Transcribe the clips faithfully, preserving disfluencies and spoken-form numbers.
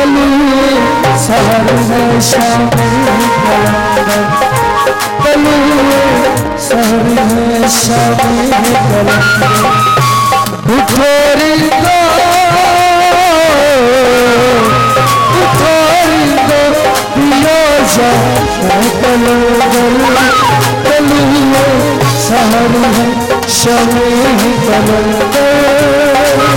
तलुए सारे है शामिल कलंदर, तलुए सारे है शामिल कलंदर। उठोरी दो उठोरी दो दियो जा कलंदर, तलुए सारे है शामिल कलंदर।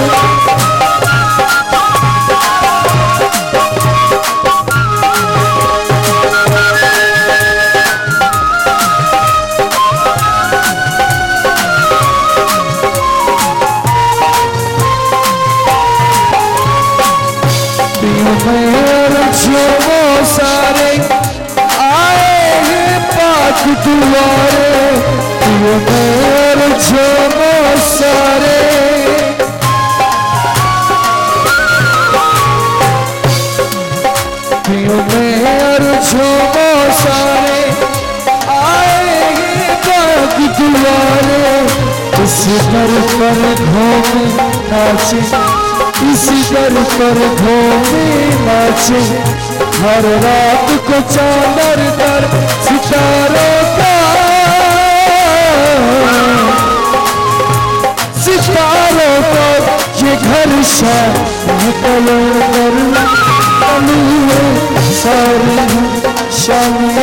सारे आए हैं पाक दुआरे, मेरे जमो सारे मेरे जमो सारे आए हैं पाक दुआरे। इस दर पर घूमे नाचे, इस दर पर घूमे नाचे, हर रात को चांदर दर सितारों का, सितारों का ये घर शाम कलंदर, तलुए सारे शाम